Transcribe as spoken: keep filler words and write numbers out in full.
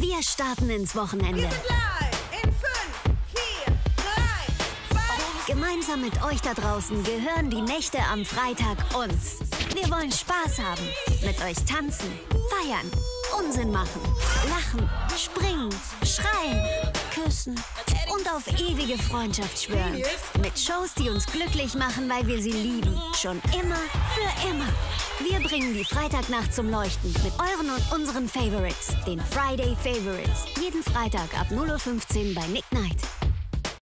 Wir starten ins Wochenende. Wir sind live in fünf, vier, drei, zwei. Gemeinsam mit euch da draußen gehören die Nächte am Freitag uns. Wir wollen Spaß haben, mit euch tanzen, feiern, Unsinn machen, lachen, springen, schreien, küssen und auf ewige Freundschaft schwören. Mit Shows, die uns glücklich machen, weil wir sie lieben. Schon immer, für immer. Wir bringen die Freitagnacht zum Leuchten mit euren und unseren Favorites, den Friday Favorites. Jeden Freitag ab null Uhr fünfzehn bei Nick Night.